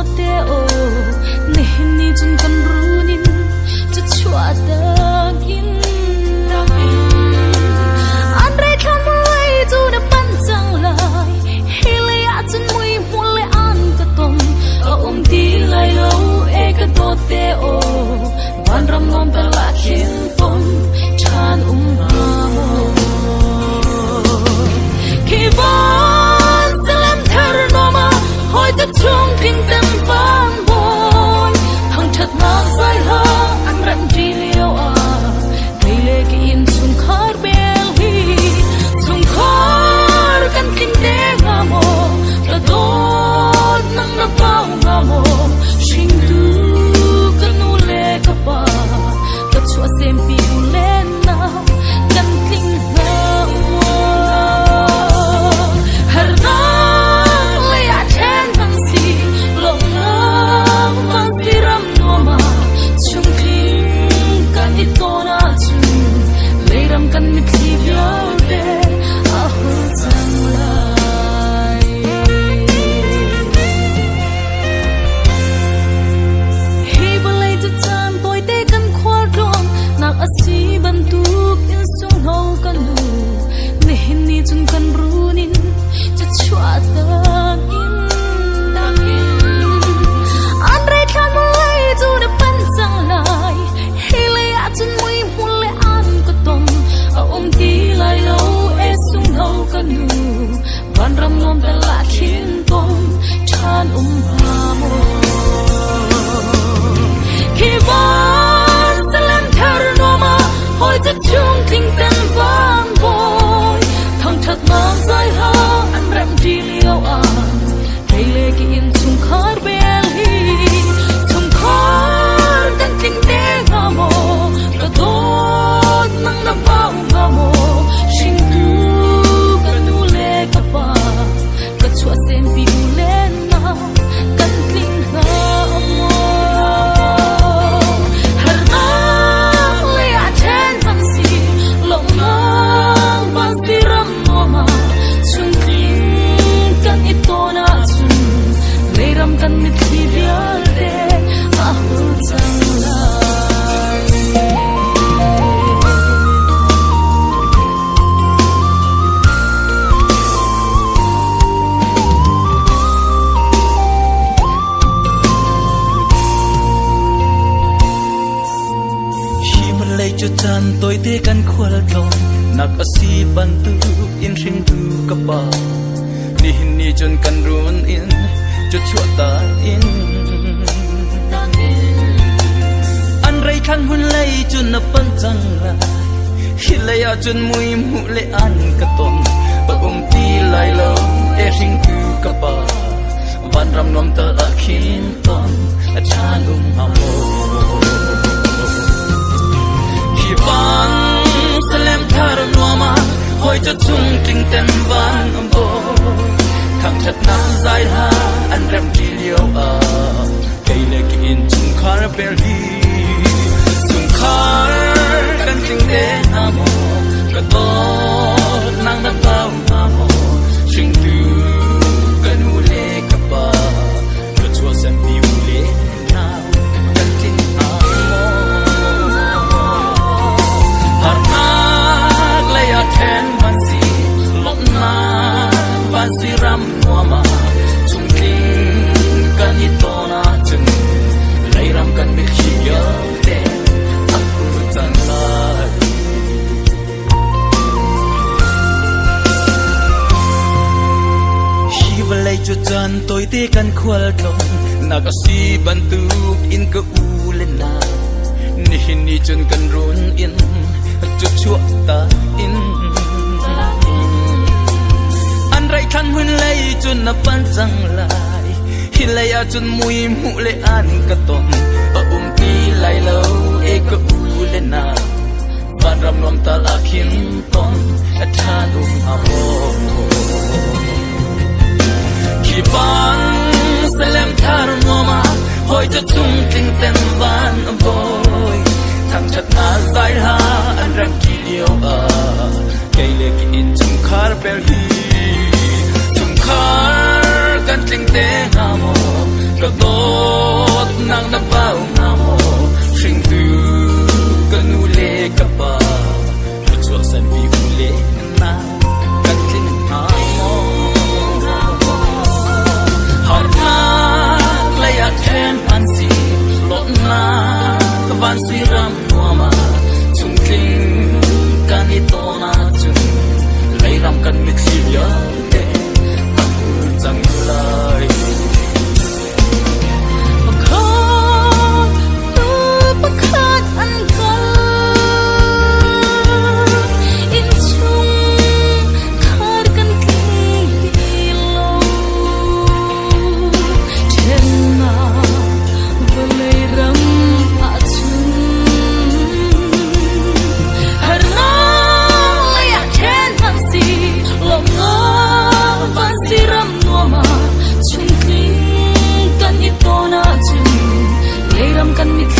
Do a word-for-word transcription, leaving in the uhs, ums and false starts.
te o ne ni jun kan runin chu chua dagin an re tham lai chu na pan chang lai hele a chun mui mule an ka tom a om ti lai lo e ka to te o van ram nom ta la khin tom chan um ma mo ki van salam thar no ma hoi ta chung kinh tâm vang boy thằng thật na sai ha an ram ji leo a kai le ki in chung khar bel hi chung khar kan kin de nga mo ta do nang na pau nga mo sing du kan nu le ka pa ka chua sem pi u le na kan king na har na le a chen hang si lo na ma si ram no ma chung king kan i to na chu le ram kan mi thi vya de a hu chang lai hi balai tu chan toy te kan khwal rom nak asi ban tu in sung ho kan lu ne ni chun kan runin cha chua ta in an re tham lai chu na pan chang lai hi le a chun mui mun le an ka tom a om ti lai lo e sung ho kan lu van ram nom ta la khin tom chan um ha mo ki van salam thar no ma hoi ta chung kinh tâm vang boy thằng thật na sai ha an ram ji leo a kai le ki in chung khar bel hi chung khar kan kinh te nga mo ka do nang na pau nga mo sing du kan nu le ka pa ka chua sem pi u le na kan king na mo har na le a chen hang si lo na ma si ram no ma chung king kan i to na chu le ram kan mi thi vya de a hu chang lai hi balai chu chan toy te kan khwal rom nak asi ban tu in ring tu ka pa ni hin ni chun kan run in chu chua ta in an rei khan hun lai chun na pan chang lai hi le ya chun mui mu le an ka ton pa um ti lai lo e ring tu ka pa van ram nom ta a khin ton a chan um ha mo ki van salam thar no ma hoi cha chung kinh tâm van bo thằng thật na sai ha an ram ji leo a kai le ki in chung khar bel hi chung khar kan ting de na mo ka to nang na pau na mo sing tu kan u le ka pa ka chua sem pi u le na kan ting a mo har na le ya ten man si lo na van si ram no ma chung king kan i to na chung le ram kan mi chi yo de a hu chang lai hi balai chu chan toy te kan khwal rom na ka si ban tu in ka u le na ni hin ni chun kan run in chu chua ta in an rai khan hun lai chun na pan chang lai hi le ya chun mui mu le an ka ton pa um ti lai lo e ka u le na van ram nom ta la khin ton a tha um ha mo ki van salam thar no ma hoi cha chung kinh tâm van boy thằng thật na sai ha an ram ki leo a kai le ki in chung khar bel hi chung khar kan ting te nga mo ka to kan mi